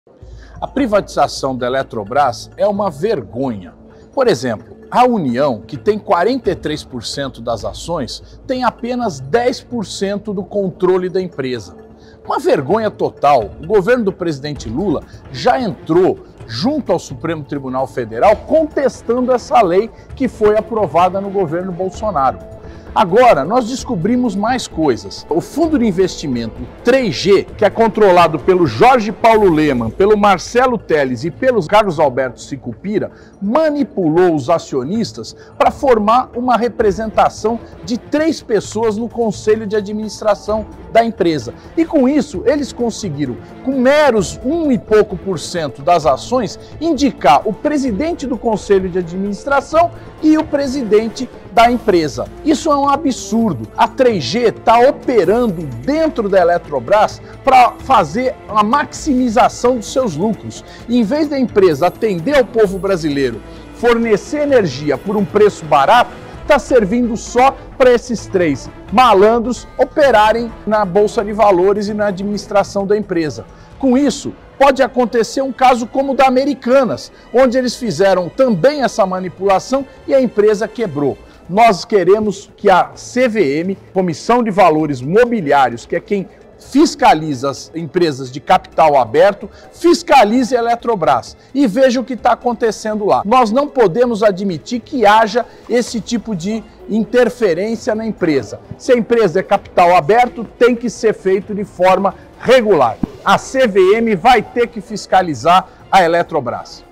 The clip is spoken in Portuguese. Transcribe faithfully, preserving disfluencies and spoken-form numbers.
A privatização da Eletrobras é uma vergonha. Por exemplo, a União, que tem quarenta e três por cento das ações, tem apenas dez por cento do controle da empresa. Uma vergonha total. O governo do presidente Lula já entrou junto ao Supremo Tribunal Federal contestando essa lei que foi aprovada no governo Bolsonaro. Agora, nós descobrimos mais coisas. O fundo de investimento três G, que é controlado pelo Jorge Paulo Lemann, pelo Marcelo Telles e pelo Carlos Alberto Sicupira, manipulou os acionistas para formar uma representação de três pessoas no conselho de administração da empresa. E com isso, eles conseguiram, com meros um e pouco por cento das ações, indicar o presidente do conselho de administração e o presidente da empresa. Isso é um absurdo. A três G está operando dentro da Eletrobras para fazer a maximização dos seus lucros. E, em vez da empresa atender ao povo brasileiro, fornecer energia por um preço barato, está servindo só para esses três malandros operarem na Bolsa de Valores e na administração da empresa. Com isso, pode acontecer um caso como o da Americanas, onde eles fizeram também essa manipulação e a empresa quebrou. Nós queremos que a C V M, Comissão de Valores Mobiliários, que é quem fiscaliza as empresas de capital aberto, fiscalize a Eletrobras e veja o que está acontecendo lá. Nós não podemos admitir que haja esse tipo de interferência na empresa. Se a empresa é capital aberto, tem que ser feito de forma regular. A C V M vai ter que fiscalizar a Eletrobras.